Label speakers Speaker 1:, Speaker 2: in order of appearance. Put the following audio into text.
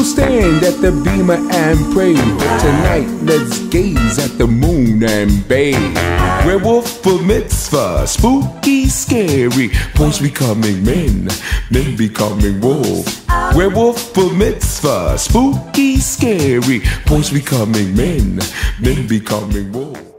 Speaker 1: stand at the beamer and pray. Tonight, let's gaze at the moon and bathe. Werewolf for mitzvah, spooky, scary. Boys becoming men, men becoming wolf. Werewolf for mitzvah, spooky, scary. Boys becoming men, men becoming wolf.